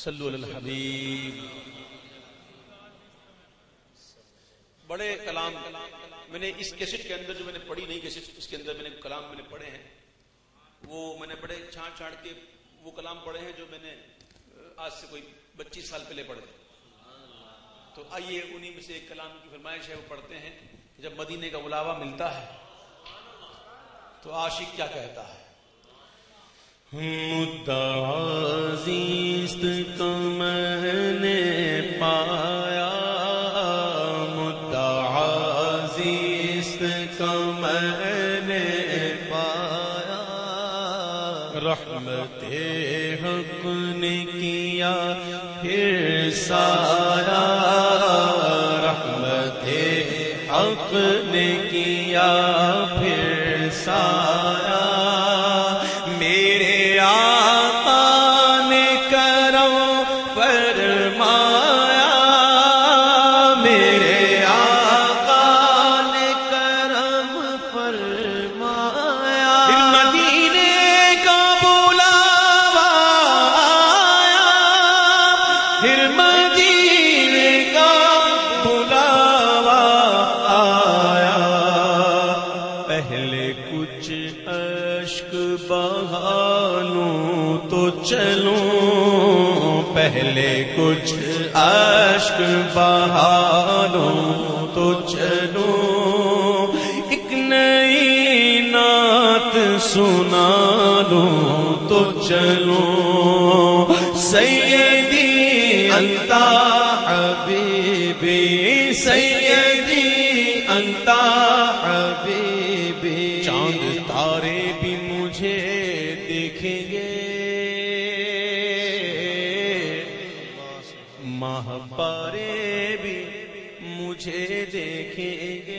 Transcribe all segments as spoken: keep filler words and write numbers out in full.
صلو علی الحبیب. بڑے کلام میں نے اس کیسٹ کے اندر جو میں نے پڑھی نہیں کیسٹ اس کے اندر میں نے کلام میں نے پڑھے ہیں، وہ میں نے بڑے چھانٹ چھانٹ کے وہ کلام پڑھے ہیں جو میں نے آج سے کوئی پچیس سال پہلے پڑھے. تو آئیے انہی میں سے ایک کلام کی فرمائش ہے، وہ پڑھتے ہیں. جب مدینے کا بلاوا ملتا ہے تو عاشق کیا کہتا ہے. مدعا عزیز کو میں نے پایا، مدعا عزیز کو میں نے پایا، رحمت حق نے کیا پھر سارا، رحمت حق نے کیا پھر سارا، میرے آقا نے کرم فرمایا، میرے آقا نے کرم فرمایا، پھر مدینے کا بلاوا آیا، پھر مدینے کا بلاوا آیا، پہلے کچھ اشک بہا لوں تو چلوں، پہلے کچھ اشک بہا لوں تو چلوں، ایک نئی نعت سنا لوں تو چلوں، سیدی انت حبیبی، سیدی انت حبیبی، چاند تارے بھی مجھے دیکھیں گے، ماہ پارے بھی مجھے دیکھیں گے،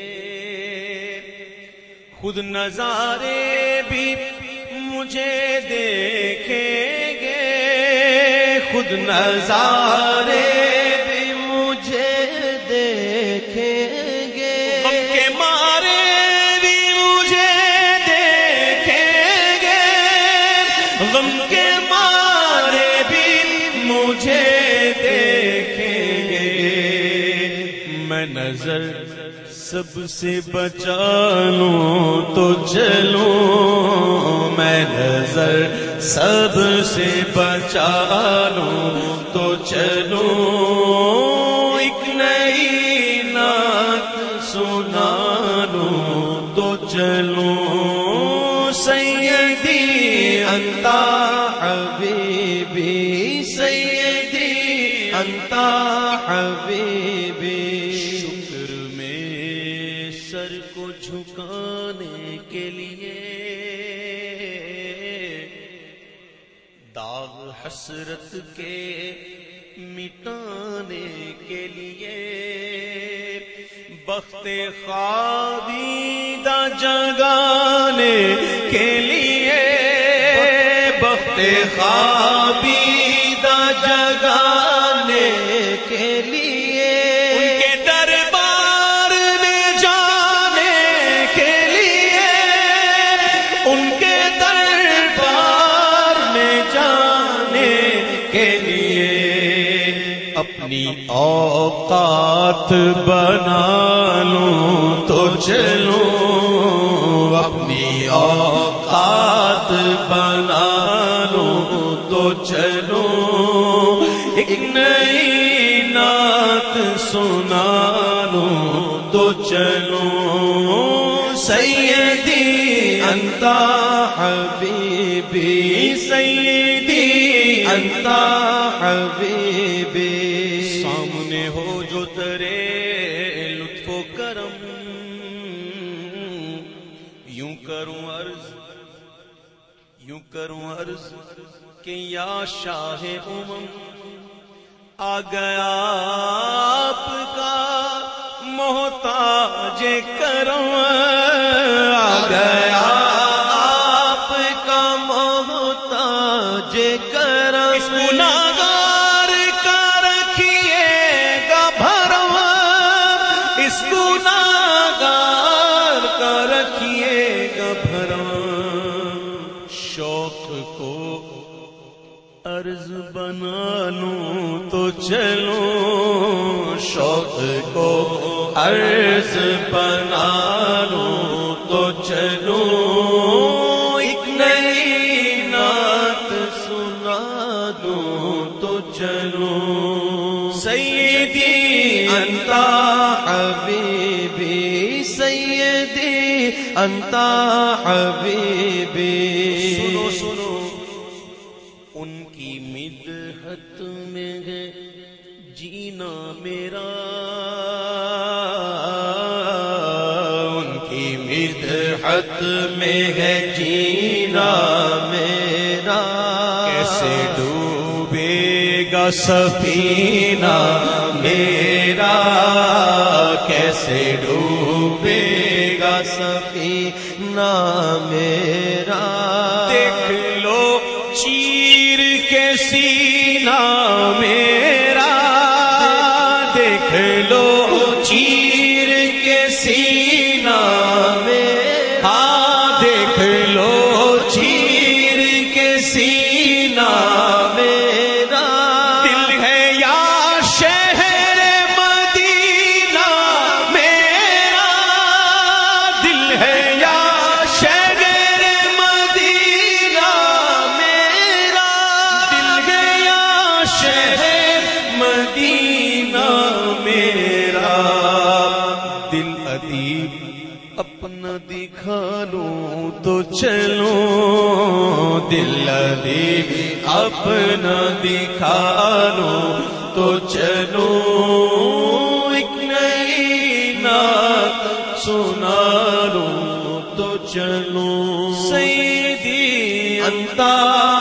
خود نظارے بھی مجھے دیکھیں گے، خود نظارے بھی مجھے دیکھیں گے، غم کے مارے بھی مجھے دیکھیں گے، غم کے مارے بھی مجھے دیکھیں گے، میں نظر سب سے بچا لوں تو چلوں، میں نظر سب سے بچا لوں تو چلوں، ایک نئی نعت سنا لوں تو چلوں، سیدی انت حبیبی، سیدی انت حبیبی، شکر میں سر کو جھکانے کے لیے، داغ حسرت کے مٹانے کے لیے، بخت خوابیدہ جگانے کے لیے، بخت خوابیدہ جگانے کے لیے، ان کے دربار میں جانے کے لیے، ان کے دربار میں جانے کے لیے، اپنی اوقات بنا لوں تو چلوں، اپنی اوقات بنا لوں تو چلوں، ایک نئی نعت سنا لوں تو چلوں، سیدی انت حبیبی، سیدی انت حبیبی، سامنے ہو جو تیرے لطف و کرم، یوں کروں عرض، یوں کروں عرض کہ یا شاہ امم، آ گیا آپ کا محتاج کرم، آ گیا آپ کا محتاج کرم، اس گناہگار کا رکھیے گا بھرم، اس گناہگار کا رکھیے گا بھرم، شوق کو عرض بنا لوں تو چلوں، شوق کو عرض بنا لوں تو چلوں، ایک نئی نعت سنا دوں تو چلوں، سیدی انت حبیبی، سیدی انت حبیبی، سنو سنو ان کی مدحت میں ہے جینا میرا، ان کی مدحت میں ہے جینا میرا، کیسے ڈوبے گا سفینہ میرا، کیسے ڈوبے گا سفینہ میرا، دیکھ لو چیر کے سینہ میرا، دیکھ لو چیر کے سینہ میرا، ہاں دیکھ لو چیر کے سینہ میرا، دل ہے یا شہر مدینہ میرا، دل ہے یا شہر مدینہ میرا، دل ہے یا شہر مدینہ میرا، دل ادیب اپنا دکھا لوں تو چلوں، دل ادیب اپنا دکھا لوں تو چلوں، ایک نئی نعت سنا لوں تو چلوں، سیدی انت